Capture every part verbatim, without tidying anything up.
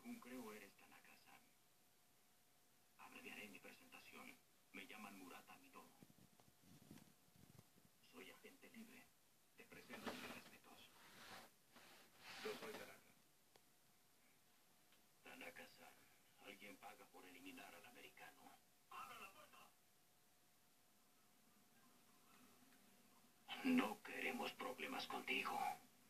Según creo, eres Tanaka-san. Abreviaré mi presentación. Me llaman Murata Minoru. Soy agente libre. Te presento mis respetos. Yo soy Tanaka. Tanaka-san, alguien paga por eliminar al americano. ¡Abra la puerta! No queremos problemas contigo.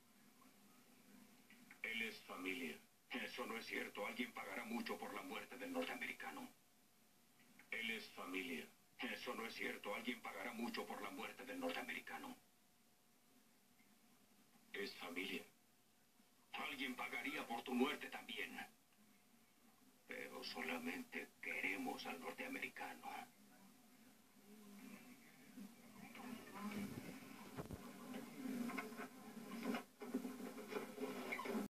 Él es familia. Eso no es cierto. Alguien pagará mucho por la muerte del norteamericano. Él es familia. Eso no es cierto. Alguien pagará mucho por la muerte del norteamericano. Es familia. Alguien pagaría por tu muerte también. Pero solamente queremos al norteamericano.